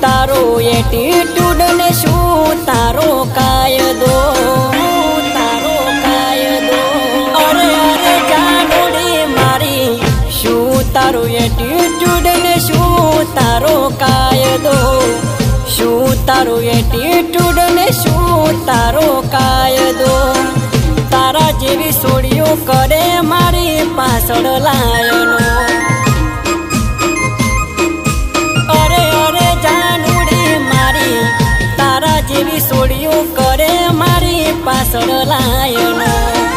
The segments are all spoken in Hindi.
तारो एटीट्यूड ने शू तारो कायदो तारो कायदो अरे अरे जानोड़ी मारी शू तारो एटीट्यूड ने शू तारो कायदो शू तारो एटीट्यूड ने शू तारो कायदो तारा जेवी सोड़ियो करे मारी पासड़ लायनो जेवी सोड़ियो करे मारी पासड़ लायनो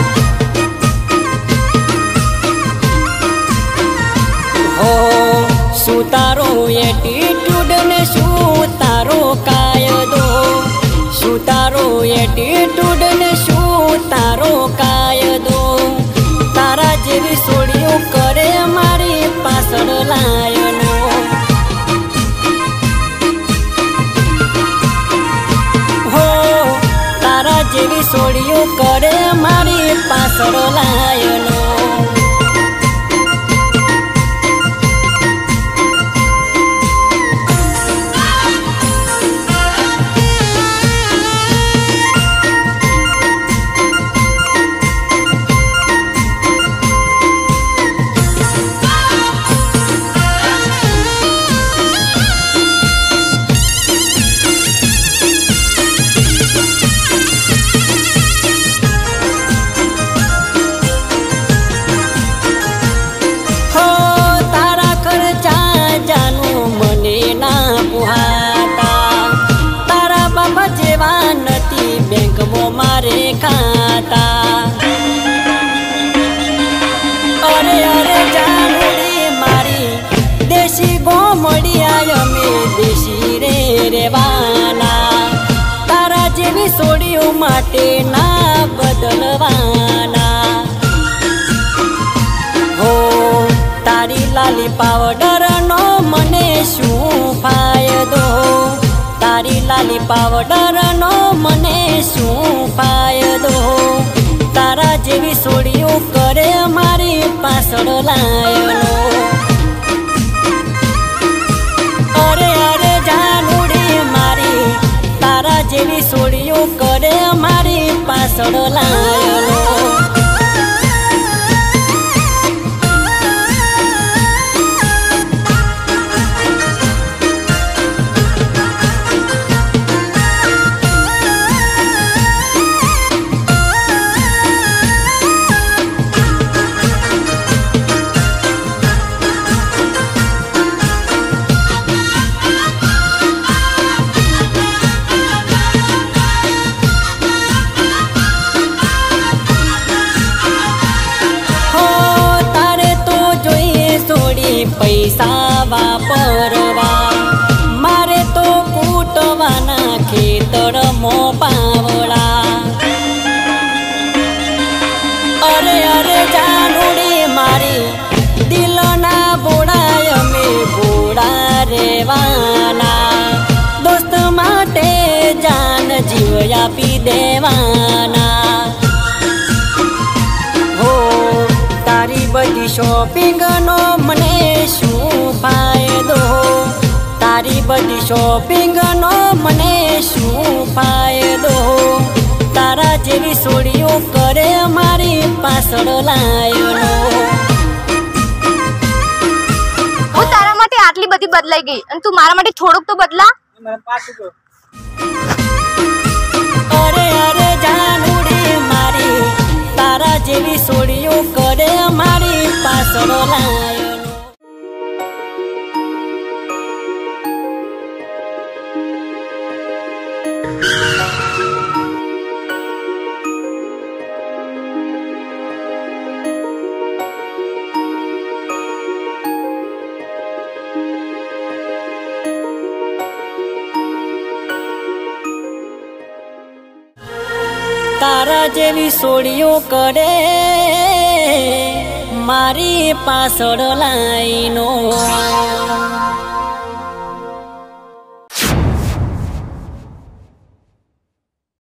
हो शू तारो एटीट्यूड ने शू तारो कायदो शू तारो एटीट्यूड ने शू तारो कायदो तारा जेवी सोड़ियो करे मारी पासड़ लायनो जेवी सोड़ियो करे मारी पासड़ लायनो बैंक में मारे खाता अरे अरे जानोड़ी मारी देशी गोमड़िया में देशी रे रेवाना तारा जेवी सोड़ियो माटे ना बदलवाना हो तारी लाली पावडर नो मने शू फायदो तारी लाली पावडर नो मने शू फायदो तारा जेवी सोड़ियो करे मारी पासड़ लायनो अरे अरे जानोड़ी मारी तारा जेवी सोड़ियो करे मारी पासड़ लायनो पैसा वापरवा मारे तो कूटवाना खेतर मो पावड़ा अरे अरे जानोड़ी मारी दिल ना बोड़ाय में बोड़ा रेवाना दोस्त माटे जान जीव आपी देवाना हो तारी बधी शॉपिंग नो मने शू फायदो तारी बधी शॉपिंग नो मने शू फायदो तारा जेवी सोड़ियो करे मारी पासड़ लायनो હું તારા માટે આટલી બધી બદલાઈ ગઈ અને તું મારા માટે થોડુંક તો બદલા અરે અરે जानोड़ी मारी तारा जेवी सोड़ियो करे मारी पासड़ लायनो तारा जेवी सोड़ियो करे मारी पासड़ लायनो।